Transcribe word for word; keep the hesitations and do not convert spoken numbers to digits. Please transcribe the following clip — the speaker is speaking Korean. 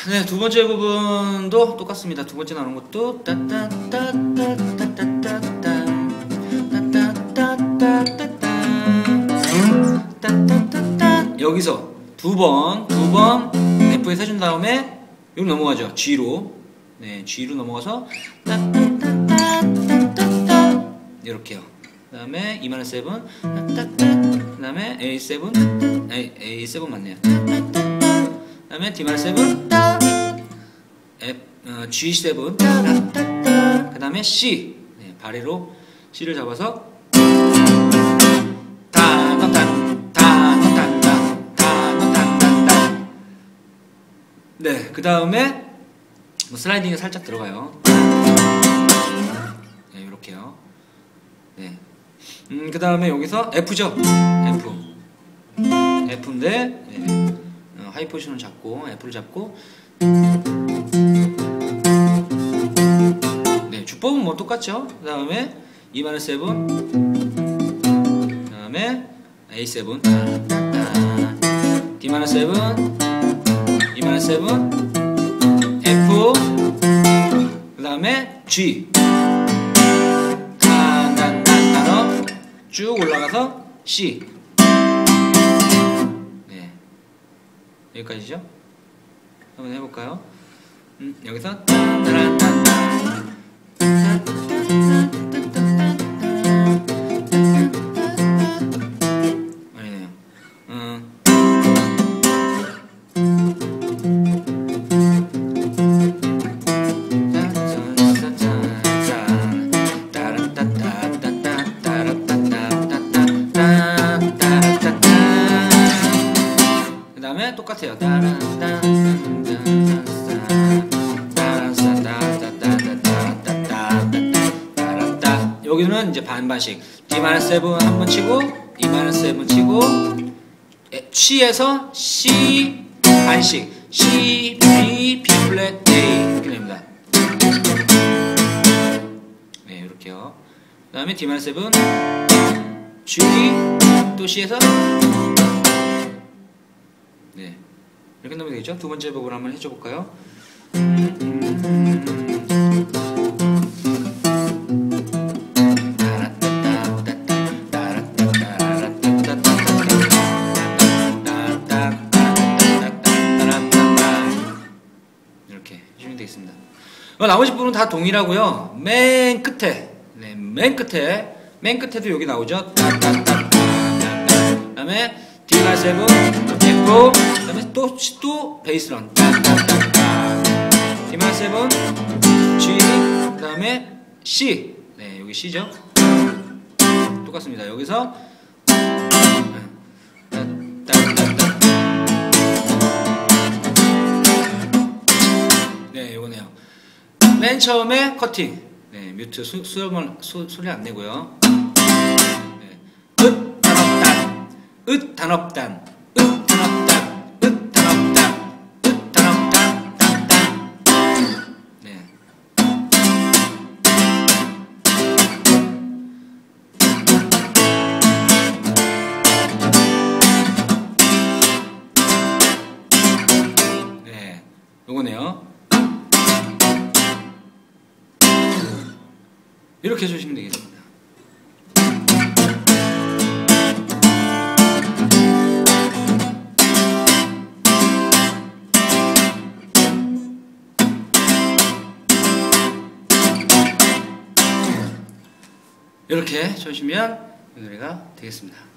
네, 두 번째 부분도 똑같습니다. 두 번째 나오는 것도 여기서 두 번, 두 번 F에서 해준 다음에 여기 넘어가죠. G로. 네, G로 넘어가서 이렇게요. 그 다음에 E 마이너 세븐, 그 다음에 에이 세븐, 에이, 에이 세븐 맞네요. 그 다음에 D 마이너 세븐, F, 어, 지 세븐, 그 다음에 C. 네, 바레로 C를 잡아서 단단단, 단단단, 단단단. 네, 그 다음에 뭐 슬라이딩이 살짝 들어가요. 네, 이렇게요. 네. 음, 그 다음에 여기서 F죠. F. F인데, 네. 어, 하이 포지션을 잡고, F를 잡고, 네, 주법은 뭐 똑같죠. 그 다음에 E 마이너 세븐, 그 다음에 에이 세븐, D 마이너 세븐, E 마이너 세븐, F, 그 다음에 G. 쭉 올라가서 C. 네, 여기까지죠. 한번 해볼까요? 음, 여기서 아니네요. 음. 똑같아요. 여기는 이제 반반씩 D 마이너 세븐 한 번 치고 E 마이너 세븐 치고 C에서 C 반씩 C, B, B 플랫, A 이렇게 됩니다. 네, 이렇게요. 그 다음에 D 마이너 세븐 G 또 C에서 네, 이렇게 넣으면 되겠죠? 두 번째 부분 한번 해줘 볼까요? 이렇게 해주면 되겠습니다. 나머지 부분은 다 동일하고요. 맨 끝에, 네, 맨 끝에, 맨 끝에도 여기 나오죠? 그 다음에 D 마이너 세븐, F, 그 다음에 또, 또 베이스런 D 마이너 세븐, G, 그 다음에 C. 네, 여기 C죠. 똑같습니다. 여기서 네, 요거네요. 맨 처음에 커팅. 네, 뮤트 수, 수염을, 수, 소리 안 내고요. 네. 으, 단업단, 으, 단업단, 으, 단업단, 으, 단업단, 으, 단업단, 단단. 네. 네, 요거네요. 이렇게 해주시면 되겠습니다. 이렇게 쳐주시면 이 노래가 되겠습니다.